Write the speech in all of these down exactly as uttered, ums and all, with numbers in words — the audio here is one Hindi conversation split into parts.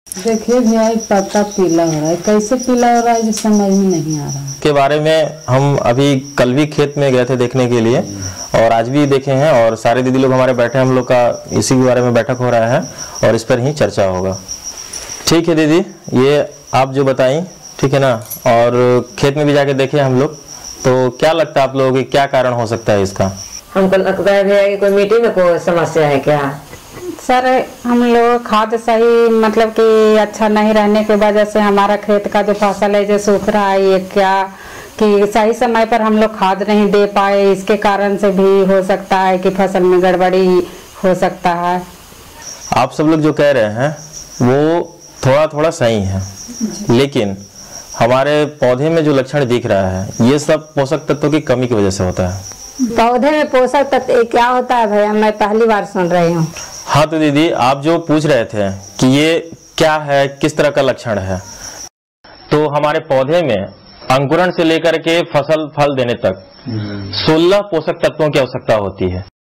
देखिए भैया पत्ता पीला हो रहा है, कैसे पीला हो रहा है जिस समझ में नहीं आ रहा के बारे में हम अभी कल भी खेत में गए थे देखने के लिए और आज भी देखे हैं और सारे दीदी लोग हमारे बैठे हैं, हम लोग का इसी के बारे में बैठक हो रहा है और इस पर ही चर्चा होगा। ठीक है दीदी, ये आप जो बताई ठीक है ना, और खेत में भी जाके देखे हम लोग, तो क्या लगता है आप लोगों की क्या कारण हो सकता है इसका? हमको लगता है कि कोई मिट्टी में कोई समस्या है क्या? सर हम लोग खाद सही मतलब कि अच्छा नहीं रहने की वजह से हमारा खेत का जो फसल है जो सूख रहा है, ये क्या कि सही समय पर हम लोग खाद नहीं दे पाए, इसके कारण से भी हो सकता है कि फसल में गड़बड़ी हो सकता है। आप सब लोग जो कह रहे हैं वो थोड़ा थोड़ा सही है, लेकिन हमारे पौधे में जो लक्षण दिख रहा है ये सब पोषक तत्वों की कमी की वजह से होता है। पौधे में पोषक तत्व क्या होता है भैया, मैं पहली बार सुन रही हूँ। हाँ तो दीदी, आप जो पूछ रहे थे कि ये क्या है, किस तरह का लक्षण है, तो हमारे पौधे में अंकुरण से लेकर के फसल फल देने तक सोलह पोषक तत्वों की आवश्यकता होती है।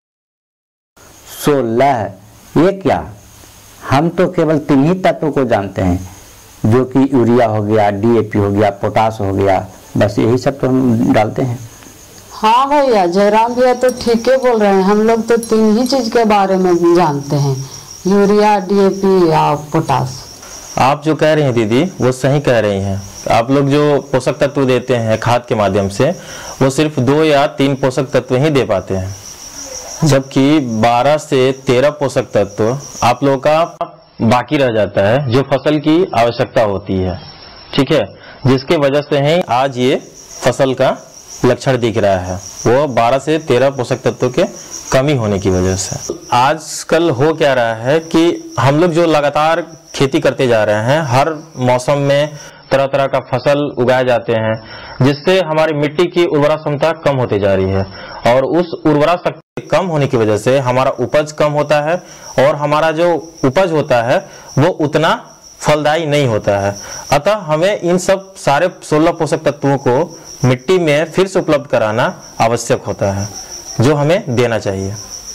सोलह? ये क्या, हम तो केवल तीन ही तत्वों को जानते हैं, जो कि यूरिया हो गया, डीएपी हो गया, पोटास हो गया, बस यही सब तो हम डालते हैं। हाँ भैया, जयराम भैया तो ठीक है बोल रहे हैं, हम लोग तो तीन ही चीज के बारे में जानते हैं, यूरिया, डीएपी और पोटास। आप जो कह रही हैं दीदी वो सही कह रही हैं। आप लोग जो पोषक तत्व देते हैं खाद के माध्यम से वो सिर्फ दो या तीन पोषक तत्व ही दे पाते हैं, जबकि बारह से तेरह पोषक तत्व आप लोगों का बाकी रह जाता है जो फसल की आवश्यकता होती है। ठीक है, जिसके वजह से ही आज ये फसल का लक्षण दिख रहा है, वो बारह से तेरह पोषक तत्वों के कमी होने की वजह से। आजकल हो क्या रहा है कि हम लोग जो लगातार खेती करते जा रहे हैं, हर मौसम में तरह तरह का फसल उगाए जाते हैं, जिससे हमारी मिट्टी की उर्वरा क्षमता कम होती जा रही है और उस उर्वरा शक्ति कम होने की वजह से हमारा उपज कम होता है और हमारा जो उपज होता है वो उतना फलदायी नहीं होता है। अतः हमें इन सब सारे सोलह पोषक तत्वों को मिट्टी में फिर से उपलब्ध कराना आवश्यक होता है, जो हमें देना चाहिए।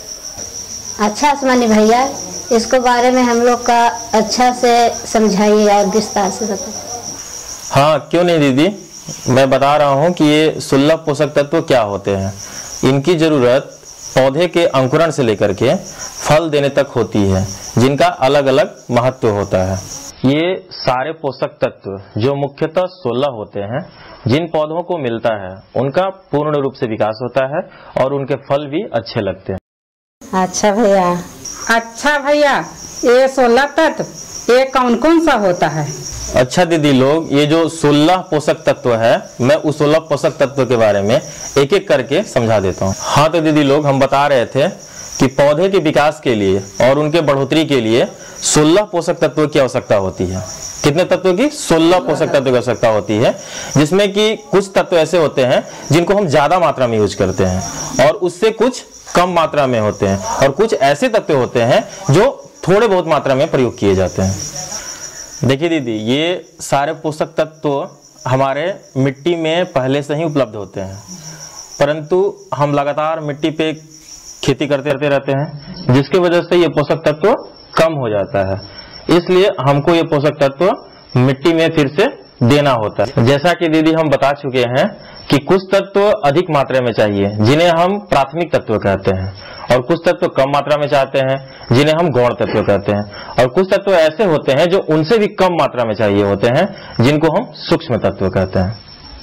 अच्छा आसमानी भैया, इसको बारे में हम लोग का अच्छा से समझाइए और विस्तार से बताइए। हाँ क्यों नहीं दीदी, मैं बता रहा हूँ कि ये सोलह पोषक तत्व क्या होते हैं। इनकी जरूरत पौधे के अंकुरण से लेकर के फल देने तक होती है, जिनका अलग अलग महत्व होता है। ये सारे पोषक तत्व जो मुख्यतः सोलह होते हैं, जिन पौधों को मिलता है उनका पूर्ण रूप से विकास होता है और उनके फल भी अच्छे लगते हैं। अच्छा भैया। अच्छा भैया, ये सोलह तत्व ये कौन कौन सा होता है? अच्छा दीदी लोग, ये जो सोलह पोषक तत्व है, मैं उस सोलह पोषक तत्व के बारे में एक एक करके समझा देता हूँ। हाँ तो दीदी लोग, हम बता रहे थे कि पौधे के विकास के लिए और उनके बढ़ोतरी के लिए सोलह पोषक तत्वों की आवश्यकता होती है। कितने तत्वों की? सोलह पोषक तत्वों की आवश्यकता होती है, जिसमें कि कुछ तत्व ऐसे होते हैं जिनको हम ज्यादा मात्रा में यूज करते हैं और उससे कुछ कम मात्रा में होते हैं, और कुछ ऐसे तत्व होते हैं जो थोड़े बहुत मात्रा में प्रयोग किए जाते हैं। देखिए दीदी, ये सारे पोषक तत्व हमारे मिट्टी में पहले से ही उपलब्ध होते हैं, परंतु हम लगातार मिट्टी पे खेती करते रहते रहते हैं, जिसकी वजह से ये पोषक तत्व कम हो जाता है। इसलिए हमको ये पोषक तत्व मिट्टी में फिर से देना होता है। जैसा कि दीदी हम बता चुके हैं कि कुछ तत्व अधिक मात्रा में चाहिए, जिन्हें हम प्राथमिक तत्व कहते हैं, और कुछ तत्व कम मात्रा में चाहते हैं, जिन्हें हम गौण तत्व कहते हैं, और कुछ तत्व ऐसे होते हैं जो उनसे भी कम मात्रा में चाहिए होते हैं, जिनको हम सूक्ष्म तत्व कहते हैं।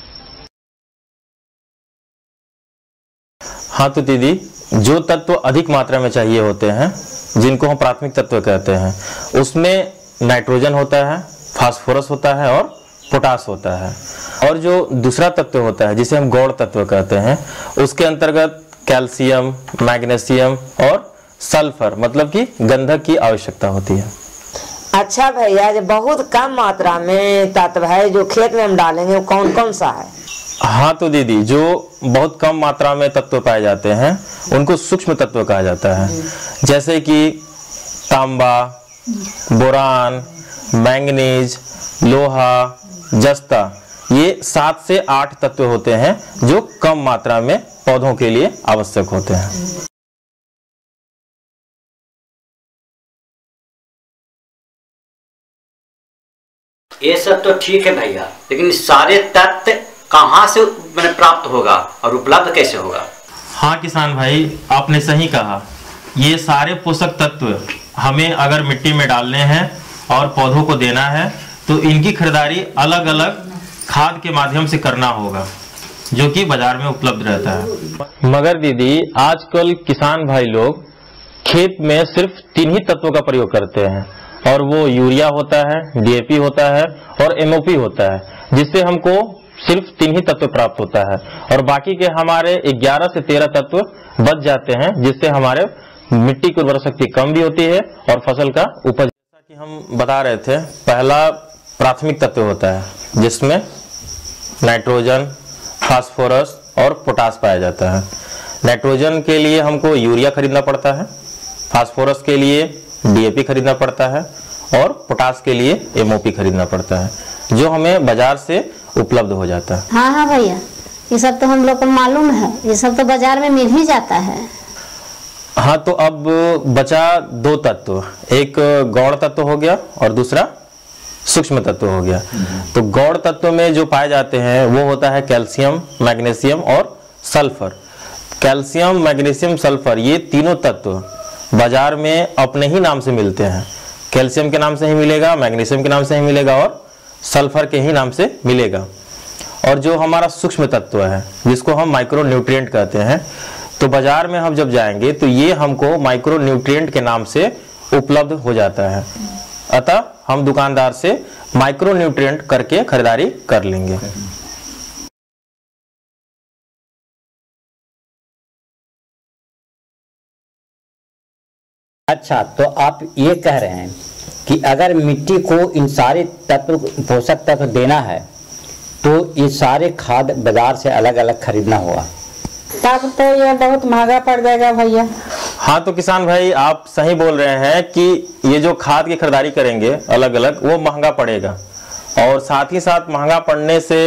हाँ तो दीदी, जो तत्व अधिक मात्रा में चाहिए होते हैं, जिनको हम प्राथमिक तत्व कहते हैं, उसमें नाइट्रोजन होता है, फास्फोरस होता है और पोटास होता है। और जो दूसरा तत्व होता है जिसे हम गौण तत्व कहते हैं, उसके अंतर्गत कैल्शियम, मैग्नीशियम और सल्फर मतलब कि गंधक की आवश्यकता होती है। अच्छा भैया, जो बहुत कम मात्रा में तत्व है जो खेत में हम डालेंगे वो कौन कौन सा है? हाँ तो दीदी, जो बहुत कम मात्रा में तत्व पाए जाते हैं उनको सूक्ष्म तत्व कहा जाता है, जैसे कि तांबा, बोरान, मैंगनीज, लोहा, जस्ता। ये सात से आठ तत्व होते हैं जो कम मात्रा में पौधों के लिए आवश्यक होते हैं। ये सब तो ठीक है भैया, लेकिन सारे तत्व कहाँ से मैंने प्राप्त होगा और उपलब्ध कैसे होगा? हाँ किसान भाई, आपने सही कहा। ये सारे पोषक तत्व हमें अगर मिट्टी में डालने हैं और पौधों को देना है तो इनकी खरीदारी अलग अलग खाद के माध्यम से करना होगा, जो कि बाजार में उपलब्ध रहता है। मगर दीदी, आजकल किसान भाई लोग खेत में सिर्फ तीन ही तत्वों का प्रयोग करते हैं, और वो यूरिया होता है, डी ए पी होता है और एम ओ पी होता है, जिससे हमको सिर्फ तीन ही तत्व प्राप्त होता है, और बाकी के हमारे ग्यारह से तेरह तत्व बच जाते हैं, जिससे हमारे मिट्टी की उर्वरक शक्ति कम भी होती है और फसल का उपज। जैसा कि हम बता रहे थे, पहला प्राथमिक तत्व होता है जिसमें नाइट्रोजन, फास्फोरस और पोटास पाया जाता है। नाइट्रोजन के लिए हमको यूरिया खरीदना पड़ता है, फास्फोरस के लिए डी ए पी खरीदना पड़ता है और पोटास के लिए एम ओ पी खरीदना पड़ता है, जो हमें बाजार से उपलब्ध हो जाता है। हाँ हाँ भैया, ये सब तो हम लोग को मालूम है, ये सब तो बाजार में मिल ही जाता है। हाँ, तो अब बचा दो तत्व, एक गौण तत्व हो गया और दूसरा सूक्ष्म तत्व हो गया। तो गौण तत्व में जो पाए जाते हैं वो होता है कैल्शियम, मैग्नीशियम और सल्फर। कैल्शियम, मैग्नीशियम, सल्फर, ये तीनों तत्व बाजार में अपने ही नाम से मिलते हैं। कैल्शियम के नाम से ही मिलेगा, मैग्नीशियम के नाम से ही मिलेगा और सल्फर के ही नाम से मिलेगा। और जो हमारा सूक्ष्म तत्व है, जिसको हम माइक्रो न्यूट्रिएंट कहते हैं, तो बाजार में हम जब जाएंगे तो ये हमको माइक्रो न्यूट्रिएंट के नाम से उपलब्ध हो जाता है। अतः हम दुकानदार से माइक्रो न्यूट्रिएंट करके खरीदारी कर लेंगे। अच्छा, तो आप ये कह रहे हैं कि अगर मिट्टी को इन सारे तत्व, पोषक तत्व देना है तो ये सारे खाद बाजार से अलग अलग खरीदना होगा, तब तो ये बहुत महंगा पड़ जाएगा भैया। हाँ, तो किसान भाई आप सही बोल रहे हैं कि ये जो खाद की खरीदारी करेंगे अलग अलग, वो महंगा पड़ेगा, और साथ ही साथ महंगा पड़ने से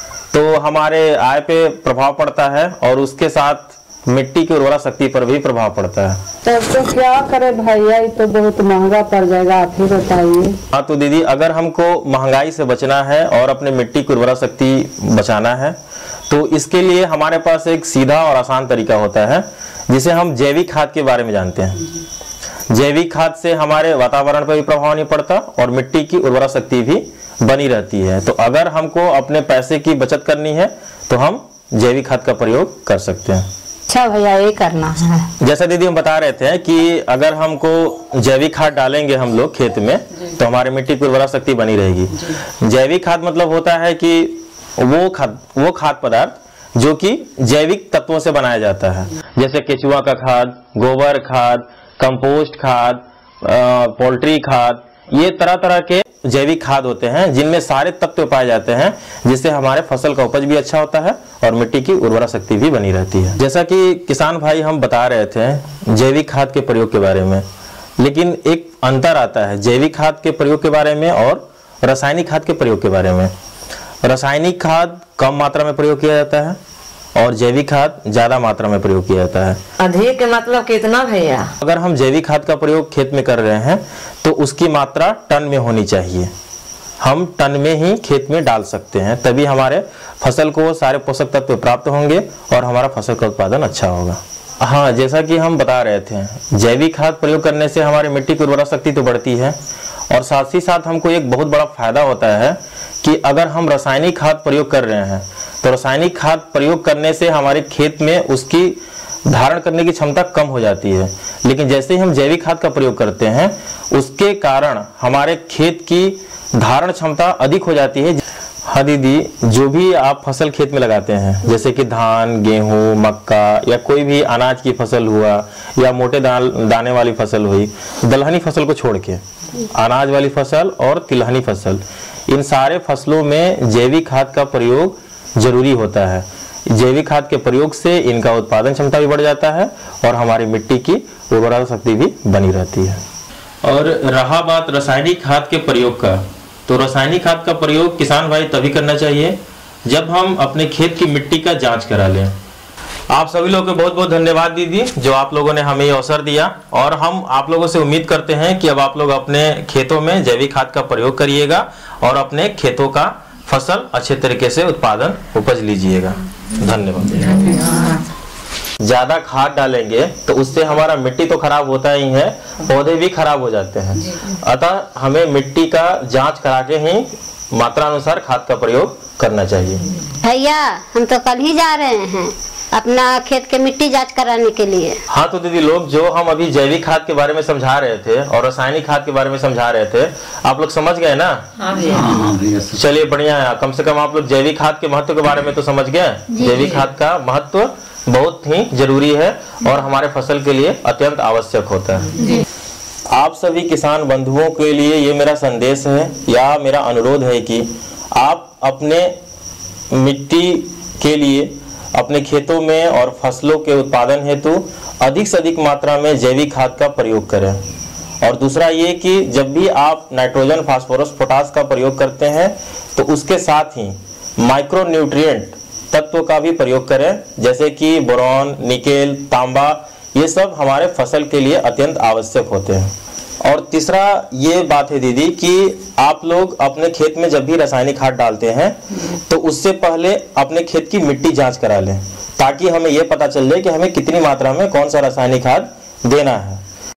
तो हमारे आय पे प्रभाव पड़ता है और उसके साथ मिट्टी की उर्वरा शक्ति पर भी प्रभाव पड़ता है। तब तो क्या करे भैया, ये तो बहुत महंगा पड़ जाएगा, आप ही बताइए। हाँ, तो दीदी, अगर हमको महंगाई से बचना है और अपने मिट्टी की उर्वरा शक्ति बचाना है तो इसके लिए हमारे पास एक सीधा और आसान तरीका होता है, जिसे हम जैविक खाद के बारे में जानते हैं। जैविक खाद से हमारे वातावरण पर भी प्रभाव नहीं पड़ता और मिट्टी की उर्वरा शक्ति भी बनी रहती है। तो अगर हमको अपने पैसे की बचत करनी है तो हम जैविक खाद का प्रयोग कर सकते हैं। अच्छा भैया, ये करना है। जैसा दीदी हम बता रहे थे कि अगर हमको जैविक खाद डालेंगे हम लोग खेत में तो हमारे मिट्टी की उर्वरा शक्ति बनी रहेगी। जैविक खाद मतलब होता है कि वो खाद वो खाद पदार्थ जो कि जैविक तत्वों से बनाया जाता है, जैसे केचुआ का खाद, गोबर खाद, कंपोस्ट खाद, पोल्ट्री खाद, ये तरह तरह के जैविक खाद होते हैं जिनमें सारे तत्व पाए जाते हैं, जिससे हमारे फसल का उपज भी अच्छा होता है और मिट्टी की उर्वरा शक्ति भी बनी रहती है। जैसा कि किसान भाई हम बता रहे थे जैविक खाद के प्रयोग के बारे में, लेकिन एक अंतर आता है जैविक खाद के प्रयोग के बारे में और रासायनिक खाद के प्रयोग के बारे में। रासायनिक खाद कम मात्रा में प्रयोग किया जाता है और जैविक खाद ज्यादा मात्रा में प्रयोग किया जाता है। अधिक मतलब कितना भैया? अगर हम जैविक खाद का प्रयोग खेत में कर रहे हैं तो उसकी मात्रा टन में होनी चाहिए। हम टन में ही खेत में डाल सकते हैं, तभी हमारे फसल को सारे पोषक तत्व प्राप्त होंगे और हमारा फसल का उत्पादन अच्छा होगा। हाँ, जैसा कि हम बता रहे थे, जैविक खाद प्रयोग करने से हमारी मिट्टी की उर्वरा शक्ति तो बढ़ती है और साथ ही साथ हमको एक बहुत बड़ा फायदा होता है कि अगर हम रासायनिक खाद प्रयोग कर रहे हैं तो रासायनिक खाद प्रयोग करने से हमारे खेत में उसकी धारण करने की क्षमता कम हो जाती है, लेकिन जैसे ही हम जैविक खाद का प्रयोग करते हैं उसके कारण हमारे खेत की धारण क्षमता अधिक हो जाती है। हाँ दीदी, जो भी आप फसल खेत में लगाते हैं, जैसे कि धान, गेहूं, मक्का या कोई भी अनाज की फसल हुआ या मोटे दाने वाली फसल हुई, दलहनी फसल को छोड़ के अनाज वाली फसल और तिलहनी फसल, इन सारे फसलों में जैविक खाद का प्रयोग जरूरी होता है। जैविक खाद के प्रयोग से इनका उत्पादन क्षमता भी बढ़ जाता है और हमारी मिट्टी की उर्वरा शक्ति भी बनी रहती है। और रहा बात रासायनिक खाद के प्रयोग का, तो रासायनिक खाद का प्रयोग किसान भाई तभी करना चाहिए जब हम अपने खेत की मिट्टी का जांच करा लें। आप सभी लोगों को बहुत बहुत धन्यवाद दीदी, जो आप लोगों ने हमें ये अवसर दिया। और हम आप लोगों से उम्मीद करते हैं कि अब आप लोग अपने खेतों में जैविक खाद का प्रयोग करिएगा और अपने खेतों का फसल अच्छे तरीके से उत्पादन उपज लीजिएगा। धन्यवाद। ज्यादा खाद डालेंगे तो उससे हमारा मिट्टी तो खराब होता ही है, पौधे भी खराब हो जाते हैं। अतः हमें मिट्टी का जांच करा के ही मात्रा अनुसार खाद का प्रयोग करना चाहिए। भैया हम तो कल ही जा रहे हैं अपना खेत के मिट्टी जांच कराने के लिए। हाँ तो दीदी लोग, जो हम अभी जैविक खाद के बारे में समझा रहे थे और रासायनिक खाद के बारे में समझा रहे थे, आप लोग समझ गए ना? चलिए बढ़िया है, कम से कम आप लोग जैविक खाद के महत्व के बारे में तो समझ गए। जैविक खाद का महत्व बहुत ही जरूरी है और हमारे फसल के लिए अत्यंत आवश्यक होता है। आप सभी किसान बंधुओं के लिए ये मेरा संदेश है या मेरा अनुरोध है कि आप अपने मिट्टी के लिए, अपने खेतों में और फसलों के उत्पादन हेतु अधिक से अधिक मात्रा में जैविक खाद का प्रयोग करें। और दूसरा ये कि जब भी आप नाइट्रोजन, फास्फोरस, पोटास का प्रयोग करते हैं तो उसके साथ ही माइक्रो न्यूट्रिएंट तत्व का भी प्रयोग करें, जैसे कि बोरॉन, निकेल, तांबा, ये सब हमारे फसल के लिए अत्यंत आवश्यक होते हैं। और तीसरा ये बात है दीदी कि आप लोग अपने खेत में जब भी रासायनिक खाद डालते हैं तो उससे पहले अपने खेत की मिट्टी जांच करा लें, ताकि हमें यह पता चल जाए कि हमें कितनी मात्रा में कौन सा रासायनिक खाद देना है।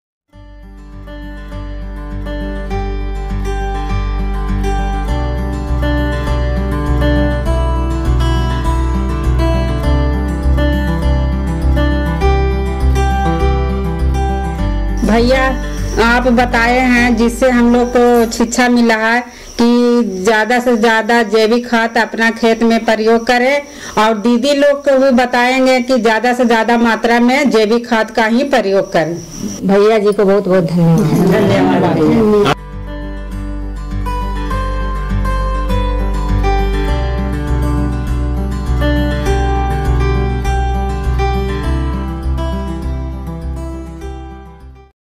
भैया आप बताए हैं जिससे हम लोग को शिक्षा मिला है कि ज्यादा से ज्यादा जैविक खाद अपना खेत में प्रयोग करें, और दीदी लोग को भी बताएंगे कि ज्यादा से ज्यादा मात्रा में जैविक खाद का ही प्रयोग करें। भैया जी को बहुत बहुत धन्यवाद। धन्यवाद।